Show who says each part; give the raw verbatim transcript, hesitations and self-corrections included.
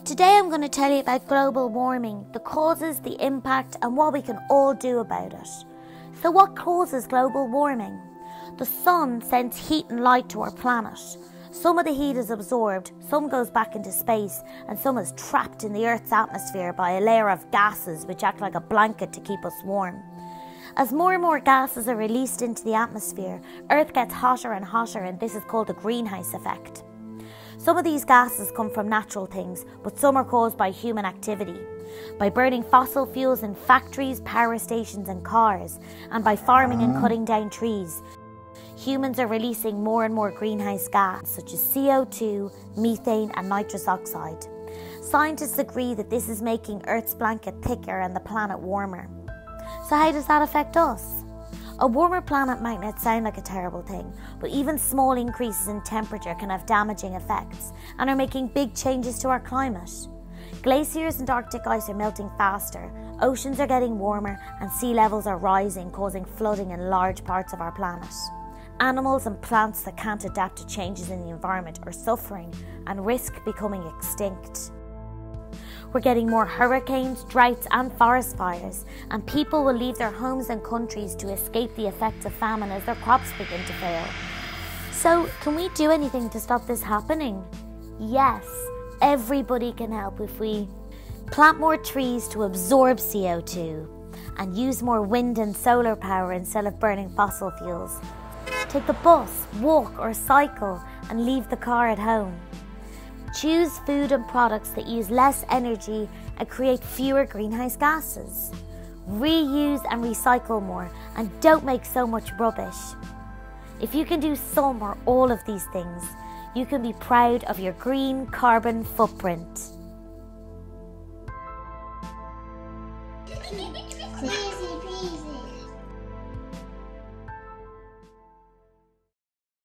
Speaker 1: Today I'm going to tell you about global warming, the causes, the impact, and what we can all do about it. So what causes global warming? The sun sends heat and light to our planet. Some of the heat is absorbed, some goes back into space, and some is trapped in the Earth's atmosphere by a layer of gases which act like a blanket to keep us warm. As more and more gases are released into the atmosphere, Earth gets hotter and hotter, and this is called the greenhouse effect. Some of these gases come from natural things, but some are caused by human activity. By burning fossil fuels in factories, power stations and cars, and by farming and cutting down trees, humans are releasing more and more greenhouse gas such as C O two, methane and nitrous oxide. Scientists agree that this is making Earth's blanket thicker and the planet warmer. So how does that affect us? A warmer planet might not sound like a terrible thing, but even small increases in temperature can have damaging effects and are making big changes to our climate. Glaciers and Arctic ice are melting faster, oceans are getting warmer, and sea levels are rising, causing flooding in large parts of our planet. Animals and plants that can't adapt to changes in the environment are suffering and risk becoming extinct. We're getting more hurricanes, droughts and forest fires, and people will leave their homes and countries to escape the effects of famine as their crops begin to fail. So, can we do anything to stop this happening? Yes, everybody can help if we plant more trees to absorb C O two and use more wind and solar power instead of burning fossil fuels. Take the bus, walk or cycle and leave the car at home. Choose food and products that use less energy and create fewer greenhouse gases. Reuse and recycle more, and don't make so much rubbish. If you can do some or all of these things, you can be proud of your green carbon footprint.